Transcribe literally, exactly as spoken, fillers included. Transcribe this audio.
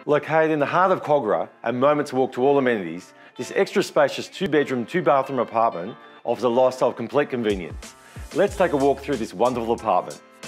Located in the heart of Kogarah and moments walk to all amenities, this extra spacious two bedroom, two bathroom apartment offers a lifestyle of complete convenience. Let's take a walk through this wonderful apartment.